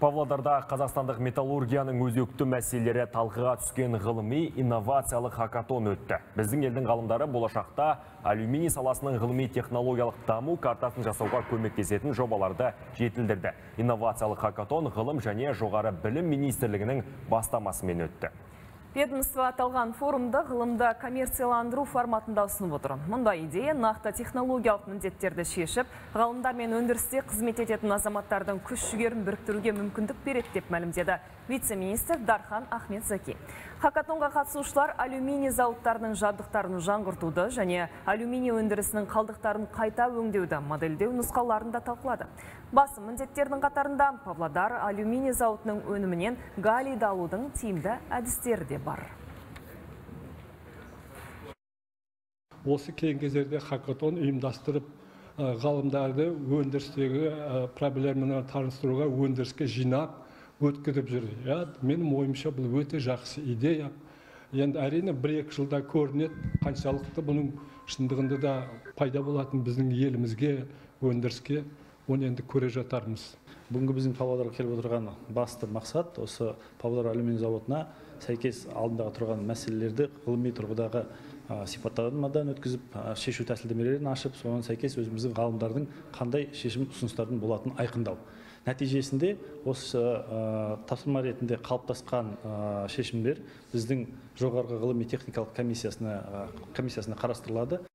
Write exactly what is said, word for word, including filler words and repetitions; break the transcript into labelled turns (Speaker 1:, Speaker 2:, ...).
Speaker 1: Павлодарда қазақстандық металлургияның өзекті мәселелері талқыға түскен ғылыми инновациялық хакатон өтті. Біздің елдің ғалымдары болашақта алюминий саласының ғылыми технологиялық даму картасын жасауға көмектесетін жобаларды жетілдірді. Инновациялық хакатон ғылым және жоғары білім министрлігінің бастамасымен өтті.
Speaker 2: Ведомство аталған форумда ғылымда коммерцияландыру форматында ұсынып отыр. Мұнда идея нақты технологиялық міндеттерді шешіп, ғалымдар мен өндірісте қызмет ететін азаматтардың күш жүгерін біріктіруге мүмкіндік береді деп мәлімдеді вице-министр Дархан Ахметзаки. Хакатонға қатысушылар алюминий зауыттарының жабдықтарын жаңғыртуды және алюминий өндірісінің қалдықтарын қайта өңдеуді модельдеу нұсқаларында талқылады. Басым міндеттердің қатарында Павлодар алюминий зауытының өнімінен галлийді алудың тиімді әдістері де бар.
Speaker 3: Осы кейінгі кездерде хакатон ұйымдастырып, ғалымдарды өндірістегі проблеманы таныстыруға, өндіріске жинап өткізіп жүр. Менің ойымша бұл өте жақсы идея. Енді әрине бір-екі жылда көрінеді, қаншалықты бұның шындығында да пайда болатын біздің елімізге, өндіріске, оны енді көре жатармыз.
Speaker 4: Бүгінгі біздің Павлодарға келіп отырған басты мақсат осы Павлодар алюминий зауытына сәйкес алдындағы тұрған мәселелерді ғылыми тұрғыдағы сипаттамадан өткізіп, шешу тәсілдемелерін ашып, соған сәйкес өзіміздің ғалымдардың қандай шешім ұсыныстардың болатынын айқындау. Нәтижесінде осы тапсырма ретінде қалыптасқан шешімдер біздің жоғарғы ғылыми техникалық комиссиясына қарастырылады.